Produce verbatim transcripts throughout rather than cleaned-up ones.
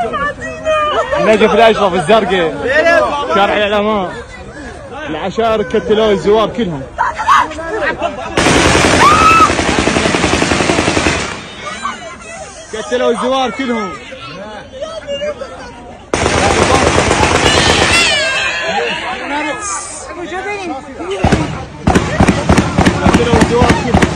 النجف الاشرف الزرقاء شارع العلماء العشائر كتلوا الزوار كلهم. كتلوا الزوار كلهم. كتلوا الزوار كلهم.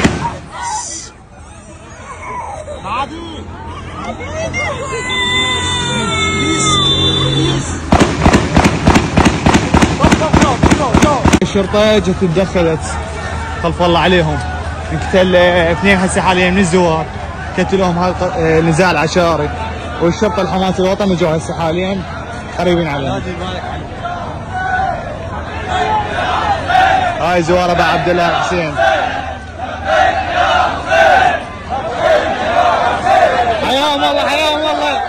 الشرطة جت تدخلت خلف الله عليهم، انقتل اثنين هسه حاليا من الزوار، قتلوهم نزاع العشائري، والشرطة الحماس الوطني جو هسه حاليا قريبين عليهم. هاي زوار ابو عبد الله حسين. حياهم الله حياهم الله.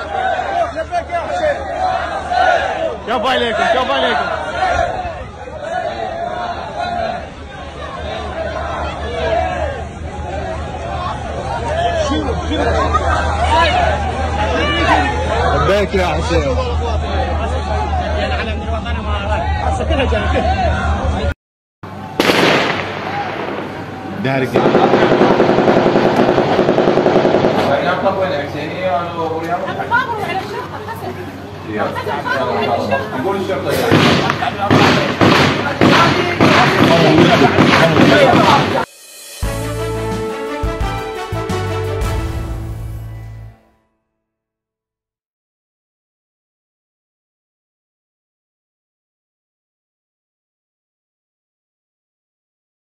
كفو عليكم كفو عليكم. لبيك يا حسين. دارك يقول الشرطة